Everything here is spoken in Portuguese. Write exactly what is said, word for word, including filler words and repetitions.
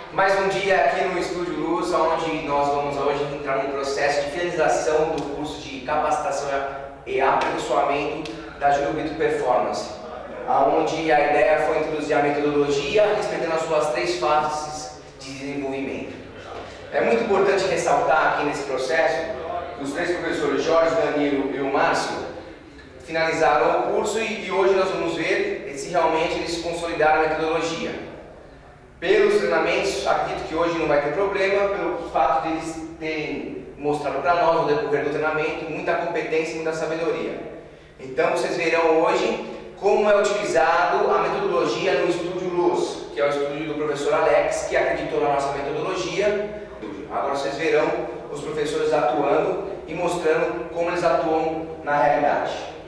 Mais um dia aqui no Estúdio Luz, onde nós vamos hoje entrar num processo de finalização do curso de capacitação e aperfeiçoamento da Júlio Brito Performance, onde a ideia foi introduzir a metodologia, respeitando as suas três fases de desenvolvimento. É muito importante ressaltar aqui nesse processo que os três professores, Jorge, Danilo e o Márcio, finalizaram o curso e, e hoje nós vamos ver se realmente eles consolidaram a metodologia. Pelos treinamentos, acredito que hoje não vai ter problema, pelo fato de eles terem mostrado para nós, no decorrer do treinamento, muita competência e muita sabedoria. Então vocês verão hoje como é utilizado a metodologia no Estúdio Luz, que é o estúdio do professor Alex, que acreditou na nossa metodologia. Agora vocês verão os professores atuando e mostrando como eles atuam na realidade.